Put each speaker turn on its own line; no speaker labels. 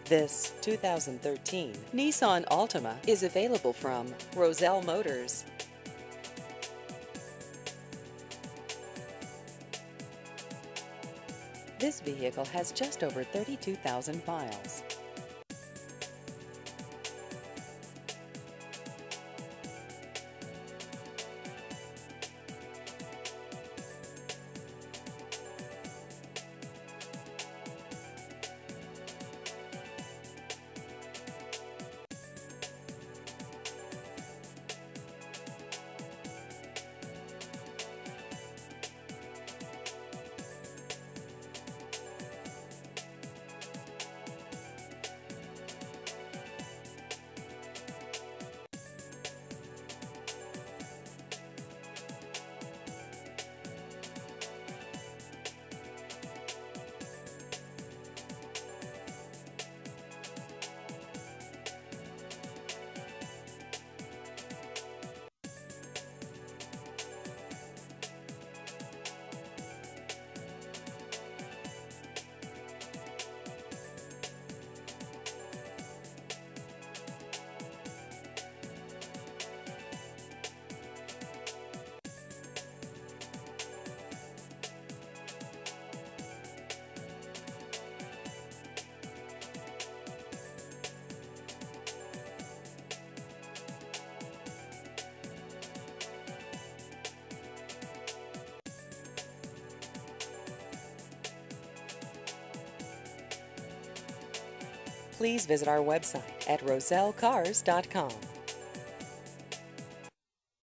This 2013 Nissan Altima is available from Roselle Motors. This vehicle has just over 32,000 miles. Please visit our website at rosellecars.com.